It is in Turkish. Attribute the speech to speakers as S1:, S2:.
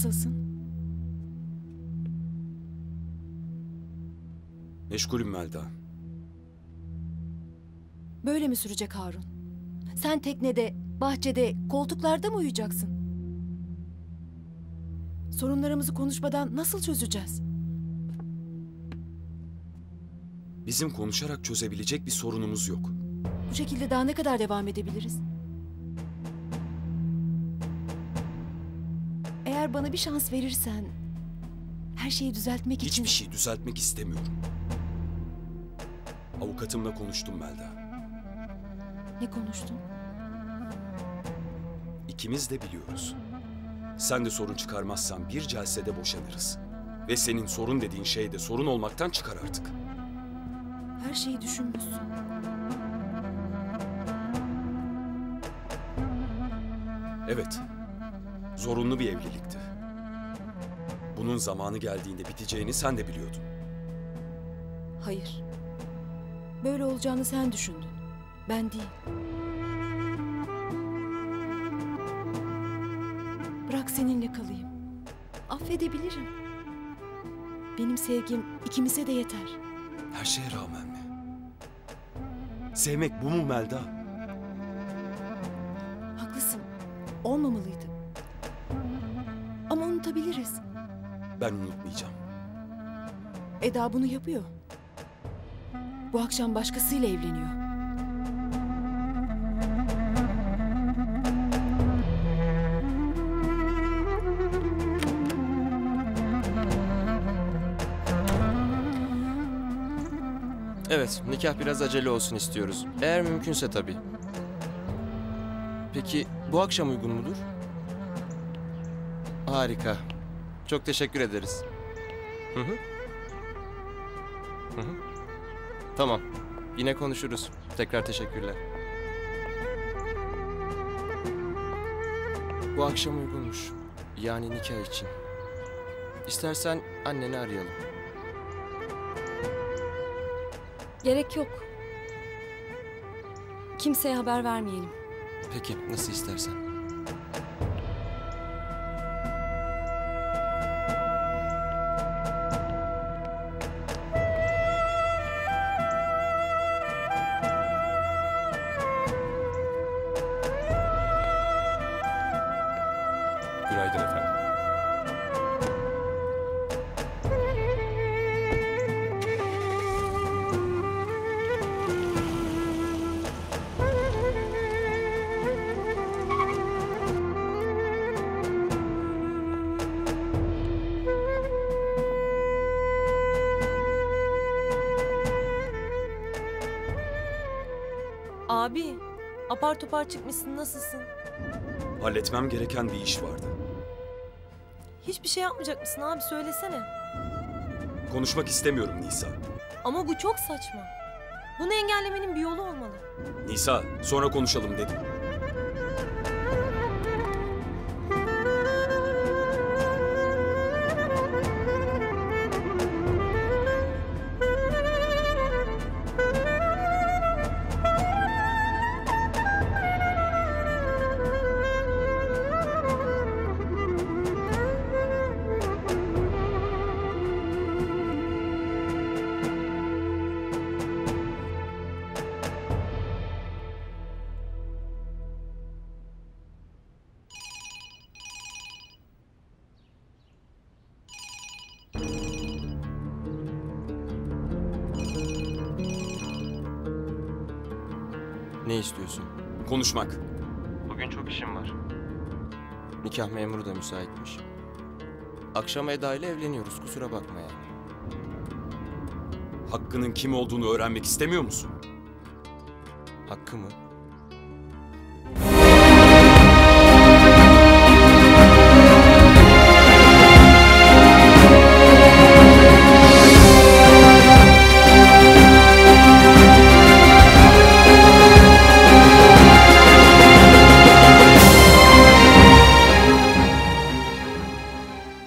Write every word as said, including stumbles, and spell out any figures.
S1: nasılsın?
S2: Meşgulüm Melda.
S1: Böyle mi sürecek Harun? Sen teknede, bahçede, koltuklarda mı uyuyacaksın? Sorunlarımızı konuşmadan nasıl çözeceğiz?
S2: Bizim konuşarak çözebilecek bir sorunumuz yok.
S1: Bu şekilde daha ne kadar devam edebiliriz? Eğer bana bir şans verirsen, her şeyi düzeltmek için...
S2: Hiçbir şey düzeltmek istemiyorum. Avukatımla konuştum Melda.
S1: Ne konuştun?
S2: İkimiz de biliyoruz. Sen de sorun çıkarmazsan bir celsede boşanırız. Ve senin sorun dediğin şey de sorun olmaktan çıkar artık.
S1: Her şeyi düşünmüşsün.
S2: Evet, zorunlu bir evlilikti. Bunun zamanı geldiğinde biteceğini sen de biliyordun.
S1: Hayır. Böyle olacağını sen düşündün. Ben değil. Bırak seninle kalayım. Affedebilirim. Benim sevgim ikimize de yeter.
S2: Her şeye rağmen mi? Sevmek bu mu Melda?
S1: Haklısın. Olmamalıydı. Ama unutabiliriz.
S2: Ben unutmayacağım.
S1: Eda bunu yapıyor. Bu akşam başkasıyla evleniyor.
S3: Evet, nikah biraz acele olsun istiyoruz. Eğer mümkünse tabii. Peki bu akşam uygun mudur? Harika. Çok teşekkür ederiz. Hı hı. Hı hı. Tamam. Yine konuşuruz. Tekrar teşekkürler. Bu akşam uygunmuş. Yani nikah için. İstersen anneni arayalım.
S4: Gerek yok. Kimseye haber vermeyelim.
S3: Peki, nasıl istersen.
S2: Günaydın efendim.
S5: Abi, apar topar çıkmışsın, nasılsın?
S2: Halletmem gereken bir iş vardı.
S5: Hiçbir şey yapmayacak mısın abi, söylesene.
S2: Konuşmak istemiyorum Nisa.
S5: Ama bu çok saçma. Bunu engellemenin bir yolu olmalı.
S2: Nisa, sonra konuşalım dedim.
S3: Ne istiyorsun?
S2: Konuşmak.
S3: Bugün çok işim var. Nikah memuru da müsaitmiş. Akşam Eda ile evleniyoruz, kusura bakma yani.
S2: Hakkının kim olduğunu öğrenmek istemiyor musun?
S3: Hakkı mı?